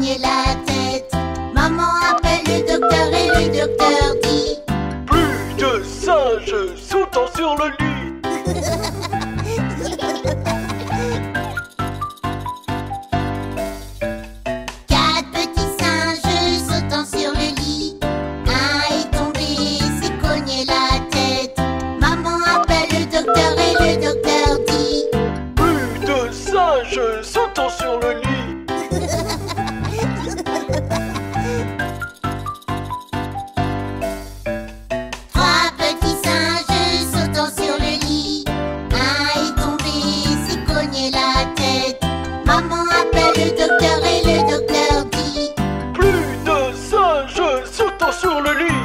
cogner la tête. Maman appelle le docteur et le docteur dit: plus de singes sautant sur le lit. Quatre petits singes sautant sur le lit. Un est tombé, s'est cogné la tête. Maman appelle le docteur et le docteur dit: plus de singes sautant sur le lit. Trois petits singes sautant sur le lit. Un est tombé, s'est cogné la tête. Maman appelle le docteur et le docteur dit: plus de singes sautant sur le lit.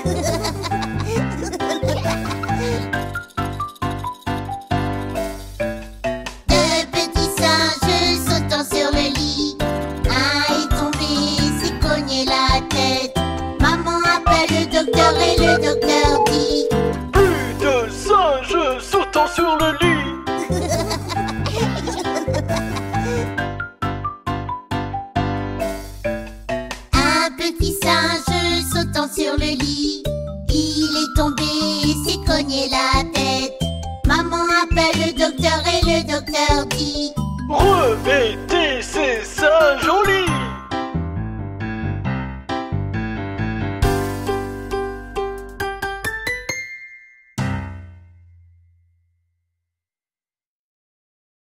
Deux petits singes sautant sur le lit. Un est tombé, s'est cogné la tête. Maman appelle le docteur et le docteur dit: plus de singes sautant sur le lit. Un petit singe sautant sur le lit. Il est tombé, s'est cogné la tête. Maman appelle le docteur et le docteur dit: Revêtez